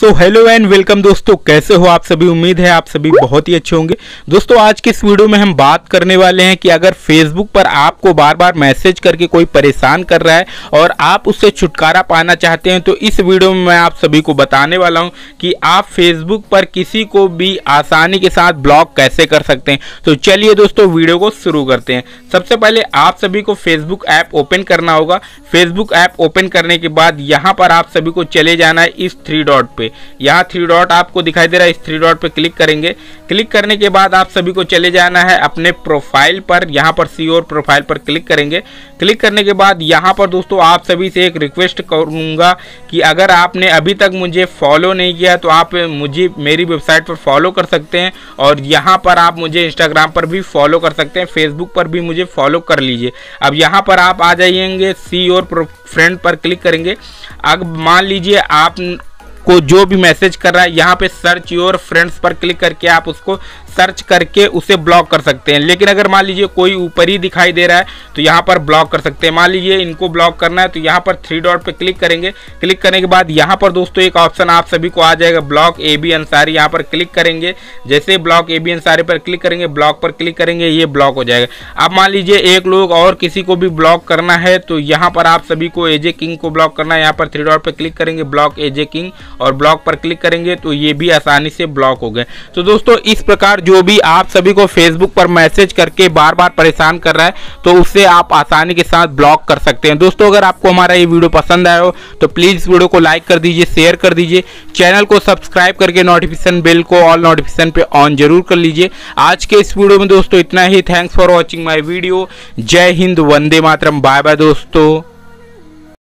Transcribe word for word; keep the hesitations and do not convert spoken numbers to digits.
So hello and welcome दोस्तों, कैसे हो आप सभी। उम्मीद है आप सभी बहुत ही अच्छे होंगे। दोस्तों आज की इस वीडियो में हम बात करने वाले हैं कि अगर फेसबुक पर आपको बार बार मैसेज करके कोई परेशान कर रहा है और आप उससे छुटकारा पाना चाहते हैं, तो इस वीडियो में मैं आप सभी को बताने वाला हूं कि आप फेसबुक पर किसी को भी आसानी के साथ ब्लॉक कैसे कर सकते हैं। तो चलिए दोस्तों वीडियो को शुरू करते हैं। सबसे पहले आप सभी को फेसबुक ऐप ओपन करना होगा। फेसबुक ऐप ओपन करने के बाद यहाँ पर आप सभी को चले जाना है इस थ्री डॉट पे। यहाँ थ्री डॉट आपको दिखाई दे रहा है, इस थ्री डॉट पे क्लिक करेंगे। क्लिक करने के बाद आप सभी को चले जाना है अपने प्रोफाइल पर। यहाँ पर सी और प्रोफाइल पर क्लिक करेंगे। क्लिक करने के बाद यहाँ पर दोस्तों आप सभी से एक रिक्वेस्ट करूँगा कि अगर आपने अभी तक मुझे फॉलो नहीं किया तो आप मुझे मेरी वेबसाइट पर फॉलो कर सकते हैं और यहाँ पर आप मुझे इंस्टाग्राम पर भी फॉलो कर सकते हैं, फेसबुक पर भी मुझे फॉलो कर लीजिए। अब यहाँ पर आप आ जाइएंगे, सी और फ्रेंड पर क्लिक करेंगे। अब मान लीजिए आप को जो भी मैसेज कर रहा है, यहाँ पे सर्च योर फ्रेंड्स पर क्लिक करके आप उसको सर्च करके उसे ब्लॉक कर सकते हैं। लेकिन अगर मान लीजिए कोई ऊपर ही दिखाई दे रहा है तो यहाँ पर ब्लॉक कर सकते हैं। मान लीजिए इनको ब्लॉक करना है तो यहाँ पर थ्री डॉट पे क्लिक करेंगे। क्लिक करने के बाद यहाँ पर दोस्तों एक ऑप्शन आप सभी को आ जाएगा, ब्लॉक ए बी अंसारी। यहाँ पर क्लिक करेंगे। जैसे ब्लॉक ए बी अंसारी पर क्लिक करेंगे, ब्लॉक पर क्लिक करेंगे, ये ब्लॉक हो जाएगा। अब मान लीजिए एक लोग और किसी को भी ब्लॉक करना है तो यहाँ पर आप सभी को एजे किंग को ब्लॉक करना है। यहाँ पर थ्री डॉट पे क्लिक करेंगे, ब्लॉक एजे किंग, और ब्लॉक पर क्लिक करेंगे तो ये भी आसानी से ब्लॉक हो गए। तो दोस्तों इस प्रकार जो भी आप सभी को फेसबुक पर मैसेज करके बार बार परेशान कर रहा है तो उससे आप आसानी के साथ ब्लॉक कर सकते हैं। दोस्तों अगर आपको हमारा ये वीडियो पसंद आया हो तो प्लीज इस वीडियो को लाइक कर दीजिए, शेयर कर दीजिए, चैनल को सब्सक्राइब करके नोटिफिकेशन बेल को ऑल नोटिफिकेशन पे ऑन जरूर कर लीजिए। आज के इस वीडियो में दोस्तों इतना ही। Thanks for watching my video. जय हिंद, वंदे मातरम, बाय बाय दोस्तों।